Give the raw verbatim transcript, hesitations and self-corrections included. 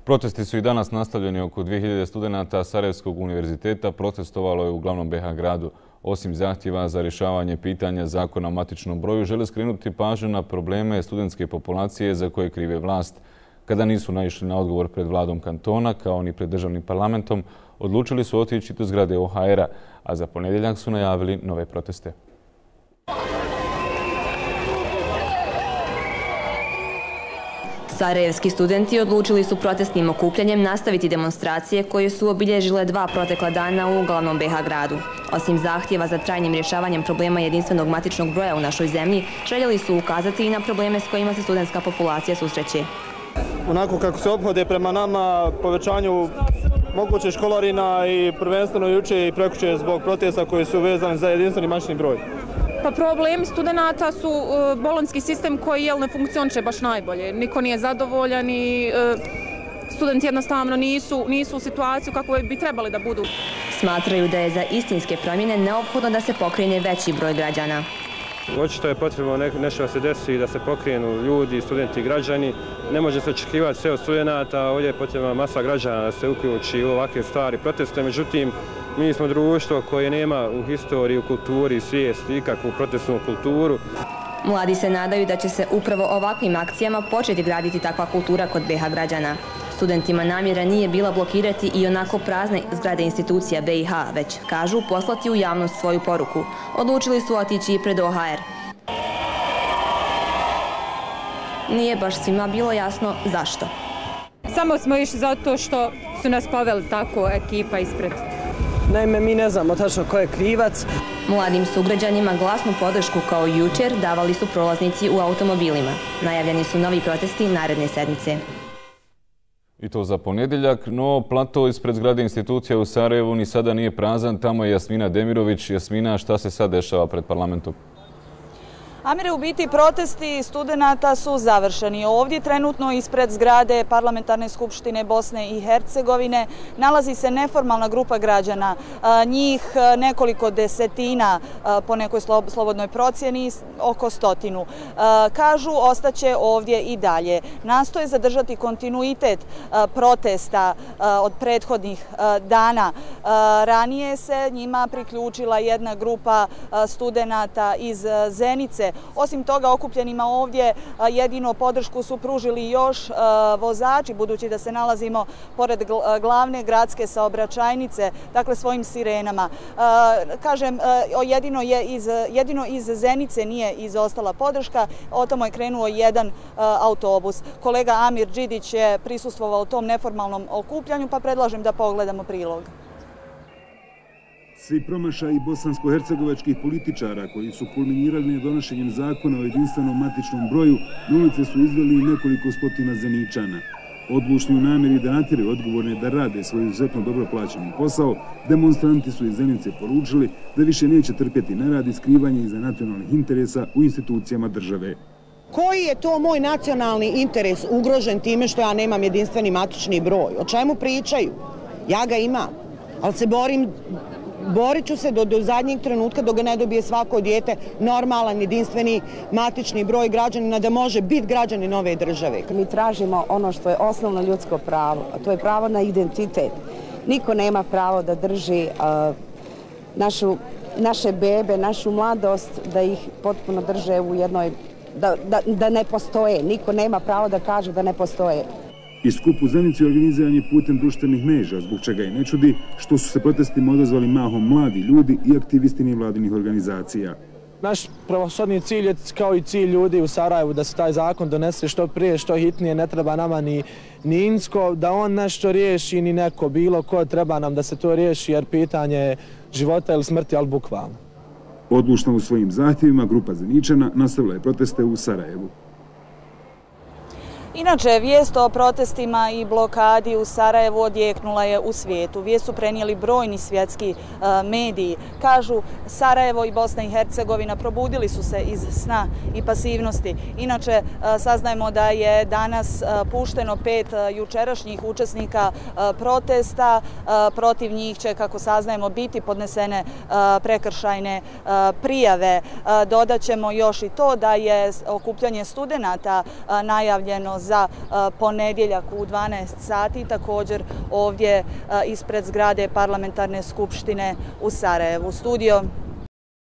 Protesti su i danas nastavljeni. Oko dvije hiljade studenata Sarajevskog univerziteta protestovalo je u glavnom be ha gradu. Osim zahtjeva za rješavanje pitanja zakona o matičnom broju, žele skrenuti pažnju na probleme studentske populacije za koje krive vlast. Kada nisu naišli na odgovor pred vladom kantona, kao ni pred državnim parlamentom, odlučili su otići do zgrade o ha era, a za ponedjeljak su najavili nove proteste. Sarajevski studenti odlučili su protestnim okupljanjem nastaviti demonstracije koje su obilježile dva protekla dana u glavnom be ha gradu. Osim zahtjeva za trajnim rješavanjem problema jedinstvenog matičnog broja u našoj zemlji, željeli su ukazati i na probleme s kojima se studentska populacija susreće. Onako kako se ophode prema nama, povećanju moguće školarina i prvenstveno juče i prekjuče zbog protesta koji su vezani za jedinstveni matični broj. Pa problemi studenata su uh, bolonjski sistem koji jel, ne funkcioniše baš najbolje. Niko nije zadovoljan i uh, studenti jednostavno nisu, nisu u situaciju kako bi trebali da budu. Smatraju da je za istinske promjene neophodno da se pokrene veći broj građana. Očito je potrebno nešto da se desi, da se pokrenu ljudi, studenti i građani. Ne može se očekivati sve od studenata, ovdje je potrebna masa građana da se uključi u ovakve stvari proteste. Međutim, mi smo društvo koje nema u historiji, u kulturi, svijesti, ikakvu protestnu kulturu. Mladi se nadaju da će se upravo ovakvim akcijama početi graditi takva kultura kod be ha građana. Studentima namjera nije bila blokirati i onako prazne zgrade institucija be i ha, već, kažu, poslati u javnost svoju poruku. Odlučili su otići i pred o ha er. Nije baš svima bilo jasno zašto. Samo smo išli zato što su nas poveli tako ekipa ispred. Naime, mi ne znamo tačno ko je krivac. Mladim sugrađanima glasnu podršku kao jučer davali su prolaznici u automobilima. Najavljeni su novi protesti naredne sedmice. I to za ponedjeljak, no plato ispred zgrade institucija u Sarajevu ni sada nije prazan. Tamo je Jasmina Demirović. Jasmina, šta se sad dešava pred parlamentom? Amire, u biti protesti studenata su završeni. Ovdje trenutno ispred zgrade Parlamentarne skupštine Bosne i Hercegovine nalazi se neformalna grupa građana. Njih nekoliko desetina po nekoj slobodnoj procjeni, oko stotinu. Kažu, ostaće ovdje i dalje. Nastoje zadržati kontinuitet protesta od prethodnih dana. Ranije se njima priključila jedna grupa studenata iz Zenice. Osim toga, okupljenima ovdje jedino podršku su pružili još vozači, budući da se nalazimo pored glavne gradske saobraćajnice, dakle svojim sirenama. Kažem, jedino, je iz, jedino iz Zenice nije izostala podrška, o tomu je krenuo jedan autobus. Kolega Amir Đidić je prisustvovao tom neformalnom okupljanju, pa predlažem da pogledamo prilog. Svi promašaji bosansko-hercegovačkih političara koji su kulminirali donošenjem zakona o jedinstvenom matičnom broju na ulice su izveli nekoliko stotina Zeničana. Odlučni u namjeri da natjeraju odgovorne da rade svoj izuzetno dobro plaćeni posao, demonstranti su iz Zenice poručili da više neće trpjeti nerad i skrivanje iza nacionalnih interesa u institucijama države. Koji je to moj nacionalni interes ugrožen time što ja nemam jedinstveni matični broj? O čemu pričaju? Ja ga imam, ali se borim Borit ću se do, do zadnjeg trenutka dok ga ne dobije svako dijete normalan, jedinstveni, matični broj građanina da može biti građanin ove države. Mi tražimo ono što je osnovno ljudsko pravo, a to je pravo na identitet. Niko nema pravo da drži uh, našu, naše bebe, našu mladost, da ih potpuno drže u jednoj, da, da, da ne postoje. Niko nema pravo da kaže da ne postoje. I skup u Zenici organiziran je putem društvenih mreža, zbog čega i ne čudi što su se protestima odazvali mahom mladi ljudi i aktivisti nevladinih organizacija. Naš prvoshodni cilj je kao i cilj ljudi u Sarajevu da se taj zakon donese što prije, što hitnije, ne treba nama ni, ni Insko da on nešto riješi, ni neko bilo ko, treba nam da se to riješi jer pitanje je života ili smrti, ali bukvalno. Odlučna u svojim zahtjevima, grupa Zeničana nastavila je proteste u Sarajevu. Inače, vijest o protestima i blokadi u Sarajevu odjeknula je u svijetu. Vijest su prenijeli brojni svjetski mediji. Kažu, Sarajevo i Bosna i Hercegovina probudili su se iz sna i pasivnosti. Inače, saznajemo da je danas pušteno pet jučerašnjih učesnika protesta. Protiv njih će, kako saznajemo, biti podnesene prekršajne prijave. Dodaćemo još i to da je okupljanje studenata najavljeno za ponedjeljak u dvanaest sati, također ovdje ispred zgrade Parlamentarne skupštine u Sarajevu. Studio.